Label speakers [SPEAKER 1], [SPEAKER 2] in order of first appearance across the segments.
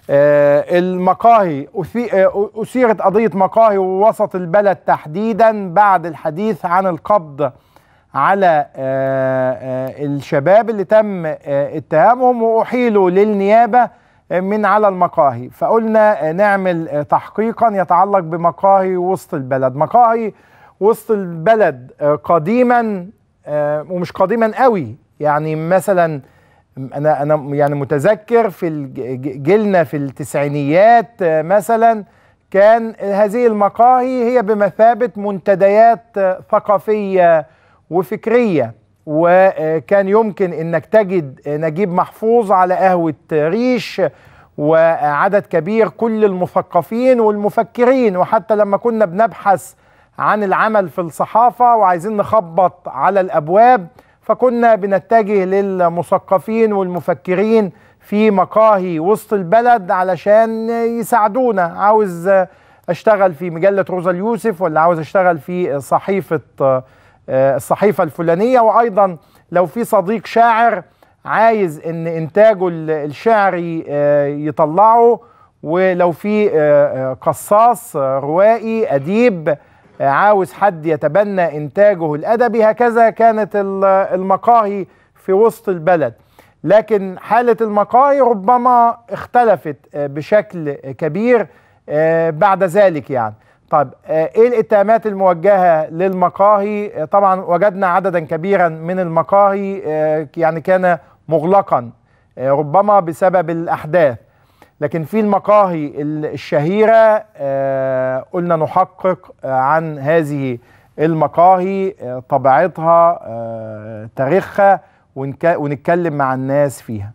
[SPEAKER 1] المقاهي أثيرت قضية مقاهي وسط البلد تحديدا بعد الحديث عن القبض على الشباب اللي تم اتهامهم وأحيلوا للنيابة من على المقاهي. فقلنا نعمل تحقيقا يتعلق بمقاهي وسط البلد. مقاهي وسط البلد قديما ومش قديما قوي، يعني مثلا انا يعني متذكر في جيلنا في التسعينيات مثلا كان هذه المقاهي هي بمثابة منتديات ثقافية وفكرية، وكان يمكن انك تجد نجيب محفوظ على قهوة ريش وعدد كبير كل المثقفين والمفكرين. وحتى لما كنا بنبحث عن العمل في الصحافة وعايزين نخبط على الأبواب فكنا بنتجه للمثقفين والمفكرين في مقاهي وسط البلد علشان يساعدونا. عاوز اشتغل في مجلة روزا اليوسف، ولا عاوز اشتغل في الصحيفة الفلانية، وأيضا لو في صديق شاعر عايز ان انتاجه الشعري يطلعه، ولو في قصاص روائي أديب عاوز حد يتبنى إنتاجه الأدبي. هكذا كانت المقاهي في وسط البلد. لكن حالة المقاهي ربما اختلفت بشكل كبير بعد ذلك يعني. طيب ايه الاتهامات الموجهة للمقاهي؟ طبعا وجدنا عددا كبيرا من المقاهي يعني كان مغلقا ربما بسبب الأحداث، لكن في المقاهي الشهيرة قلنا نحقق عن هذه المقاهي، طبيعتها، تاريخها، ونتكلم مع الناس فيها.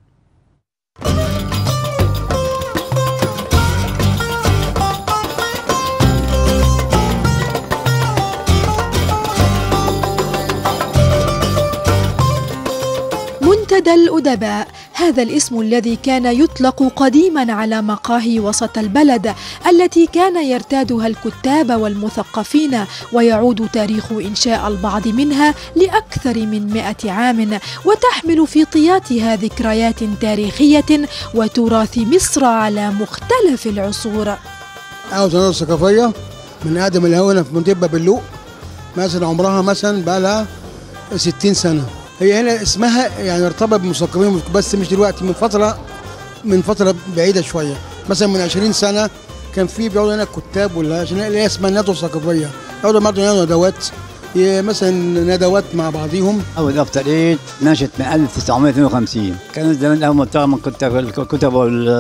[SPEAKER 2] منتدى الأدباء، هذا الاسم الذي كان يطلق قديما على مقاهي وسط البلد التي كان يرتادها الكتاب والمثقفين، ويعود تاريخ إنشاء البعض منها لأكثر من 100 عام، وتحمل في طياتها ذكريات تاريخية وتراث مصر على مختلف العصور.
[SPEAKER 3] أو ثقافية من أقدم الهونة في منطقة باب اللوق، مثلا عمرها مثلا بقى لها 60 سنة. هي هنا اسمها يعني ارتبط بمثقفين، بس مش دلوقتي، من فتره بعيده شويه، مثلا من 20 سنه كان في بيقعدوا هنا كتاب ولا عشان اللي هي اسمها الندوه الثقافيه، يقعدوا برضه يعملوا ندوات، مثلا ندوات مع بعضيهم.
[SPEAKER 4] اول دفترية نشأت من 1952، كانت زمان اول منطقه من الكتب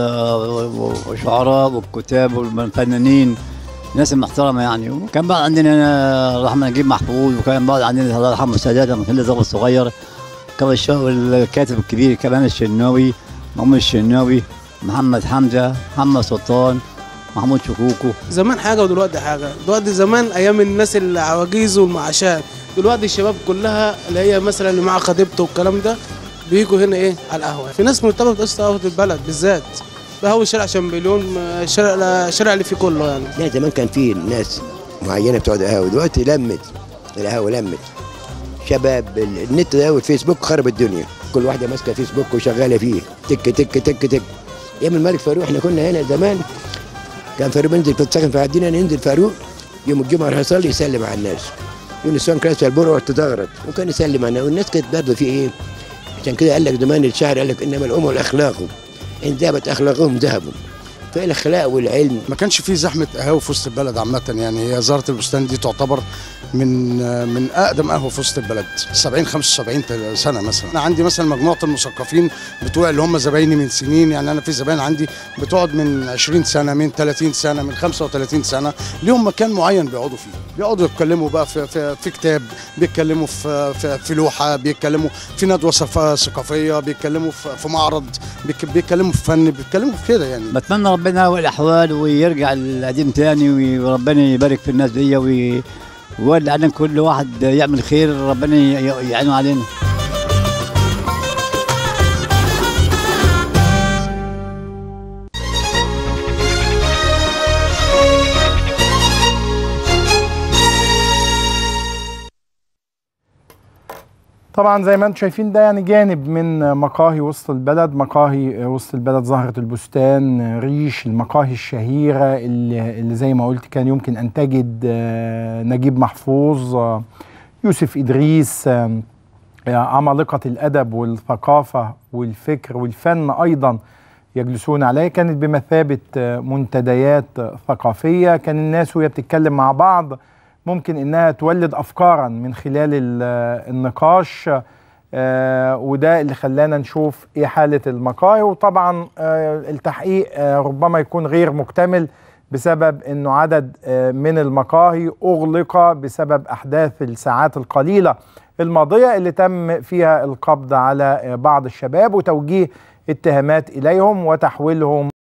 [SPEAKER 4] والشعراء والكتاب والفنانين، ناس محترمه يعني. وكان بعد عندنا رحمه نجيب محفوظ، وكان بعد عندنا الله يرحمه السادات محمد الزغبي الصغير، كان الكاتب الكبير كمان الشناوي، محمود الشناوي، محمد حمزه، محمد سلطان، محمود شكوكو.
[SPEAKER 5] زمان حاجه ودلوقتي حاجه. دلوقتي زمان ايام الناس العواجيز والمعاشات، دلوقتي الشباب كلها اللي هي مثلا اللي معاها خطيبته والكلام ده بيجوا هنا ايه على القهوه. في ناس مرتبطه بقصه قهوه البلد بالذات، ده هو شارع شامبليون، الشارع اللي فيه كله يعني.
[SPEAKER 6] لا زمان كان في ناس معينه بتقعد قهوه، دلوقتي القهوه لمت شباب. النت ده والفيسبوك خرب الدنيا، كل واحده ماسكه فيسبوك وشغاله فيه تك تك تك تك. ايام الملك فاروق احنا كنا هنا زمان، كان فاروق بينزل كنت ساكن في عدينا، ينزل فاروق يوم الجمعه راح يصلي يسلم على الناس، والنسوان كانت في البرع تتغرد وكان يسلم على الناس، والناس كانت برضه في ايه. عشان كده قال لك زمان الشاعر قال لك انما الامم الاخلاق ان ذهبت اخلاقهم ذهبوا. فالاخلاق والعلم
[SPEAKER 3] ما كانش فيه زحمه قهوه في وسط البلد عامه يعني. هي زهره البستان دي تعتبر من اقدم قهوه في وسط البلد، 75 سنه مثلا. انا عندي مثلا مجموعه المثقفين بتوع اللي هم زبايني من سنين، يعني انا في زباين عندي بتقعد من 20 سنه، من 30 سنه، من 35 سنه، ليهم مكان معين بيقعدوا فيه، بيقعدوا يتكلموا بقى في كتاب، بيتكلموا في لوحه، بيتكلموا في ندوه ثقافيه، بيتكلموا في معرض، بيتكلموا في فن، بيتكلموا في كده يعني.
[SPEAKER 4] بتمنى ربنا يهوي الاحوال ويرجع القديم تاني، وربنا يبارك في الناس دي ويولي علينا كل واحد يعمل خير، ربنا يعينه علينا.
[SPEAKER 1] طبعا زي ما انتم شايفين ده يعني جانب من مقاهي وسط البلد. مقاهي وسط البلد زهرة البستان، ريش، المقاهي الشهيرة اللي زي ما قلت كان يمكن أن تجد نجيب محفوظ، يوسف إدريس، عمالقة الأدب والثقافة والفكر والفن أيضا يجلسون عليه. كانت بمثابة منتديات ثقافية، كان الناس وهي بتتكلم مع بعض ممكن إنها تولد أفكارا من خلال النقاش، وده اللي خلانا نشوف إيه حالة المقاهي. وطبعا التحقيق ربما يكون غير مكتمل بسبب أنه عدد من المقاهي أغلق بسبب أحداث الساعات القليلة الماضية اللي تم فيها القبض على بعض الشباب وتوجيه اتهامات إليهم وتحويلهم